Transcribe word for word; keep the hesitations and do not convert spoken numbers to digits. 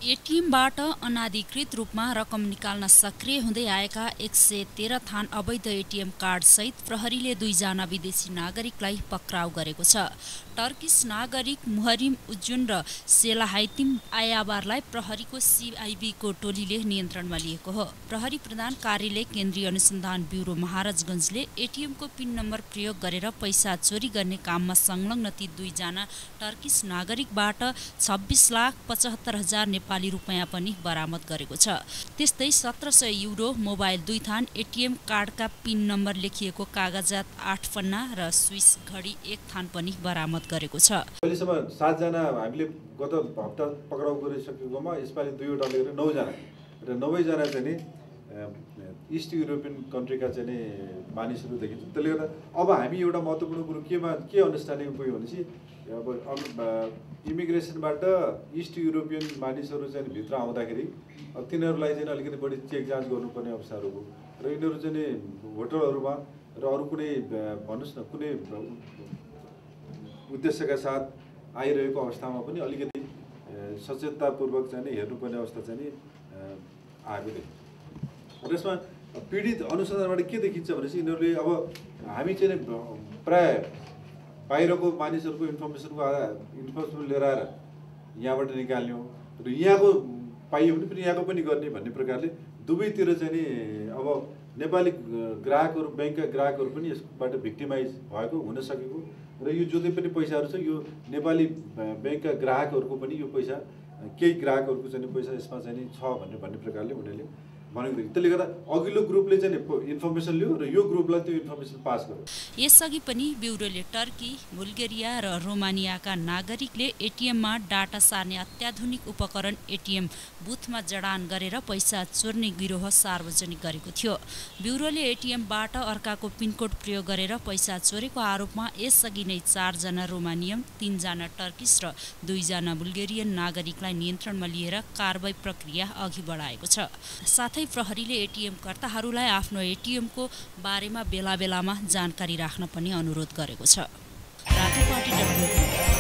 एटीएमबाट अनाधिकृत रूपमा रकम निकाल्न सक्रिय हुँदै आएका एक सय तेह्र थान अवैध एटीएम कार्ड सहित प्रहरीले दुईजना विदेशी नागरिकलाई पक्राउ गरेको छ। टर्किस नागरिक मुहरिम उज्जुन र सेलाहाइतिम आयाबारलाई प्रहरीको सीआईबीको टोलीले नियन्त्रणमा लिएको हो। प्रहरी प्रधान कार्यालय केन्द्रीय अनुसन्धान ब्युरो महाराजगञ्जले एटीएमको पिन नम्बर प्रयोग गरेर पैसा चोरी गर्ने काममा संलग्न ती दुईजना टर्किस नागरिकबाट छब्बीस लाख पचहत्तर हजार नेपाली रुपियाँ पनि बरामद गरेको छ। त्यस्तै सत्र सय युरो, मोबाइल दुई थान, एटीएम कार्डका पिन नम्बर लेखिएको कागजात आठ पन्ना र स्विस घडी एक थान पनि बरामद गरेको छ। अहिलेसम्म सातजना हामीले गत हप्ता पक्राउ गरिसकेकोमा यसपालि दुईवटा लिएर नौजना र नौजना चाहिँ नि इस्ट युरोपियन कन्ट्रीका चाहिँ नि मानिसहरू देखिन्छ। त्यसले गर्दा अब हामी एउटा महत्त्वपूर्ण कुरो केमा के अन्डरस्ट्यान्डिङ पुग्यो भनेपछि अब इमिग्रेसनबाट इस्ट युरोपियन मानिसहरू चाहिँ भित्र आउँदाखेरि अब तिनीहरूलाई चाहिँ अलिकति बढी चेक जाँच गर्नुपर्ने अवस्थाहरू हो र यिनीहरू चाहिँ नि होटलहरूमा र अरू कुनै भन्नुहोस् न कुनै उद्देश्यका साथ आइरहेको अवस्थामा पनि अलिकति सचेततापूर्वक चाहिँ नि हेर्नुपर्ने अवस्था चाहिँ नि आएको थियो। र यसमा पीडित अनुसन्धानबाट के देखिन्छ भनेपछि यिनीहरूले अब हामी चाहिँ प्राय बाहिरको मानिसहरूको इन्फर्मेसनको आधार इन्फर्मेसन लिएर आएर यहाँबाट निकाल्ने हो र यहाँको पाइयो भने पनि यहाँको पनि गर्ने भन्ने प्रकारले दुवैतिर चाहिँ नि अब नेपाली ग्राहकहरू ब्याङ्कका ग्राहकहरू पनि यसबाट भिक्टिमाइज भएको हुन सकेको र यो जति पनि पैसाहरू छ यो नेपाली ब्याङ्कका ग्राहकहरूको पनि यो पैसा केही ग्राहकहरूको चाहिँ पैसा यसमा चाहिँ नि छ भन्ने भन्ने प्रकारले उनीहरूले भनेको थियो। त्यसले गर्दा अघिल्लो ग्रुपले चाहिँ इन्फर्मेसन लियो र यो ग्रुपलाई त्यो इन्फर्मेसन पास गर्यो। यसअघि पनि ब्युरोले टर्की, बुल्गेरिया र रोमानियाका नागरिकले एटीएममा डाटा सार्ने अत्याधुनिक उपकरण एटीएम बुथमा जडान गरेर पैसा चोर्ने गिरोह सार्वजनिक गरेको थियो। ब्युरोले एटीएमबाट अर्काको पिनकोड प्रयोग गरेर पैसा चोरेको आरोपमा यसअघि नै चारजना रोमानियन, तीनजना टर्किस र दुईजना बुल्गेरियन नागरिकलाई नियन्त्रणमा लिएर कारबाही प्रक्रिया अघि बढाएको छ। साथै प्रहरीले एटीएम कर्ताहरूलाई आफ्नो एटीएमको बारेमा बेला बेलामा जानकारी राख्न पनि अनुरोध गरेको छ।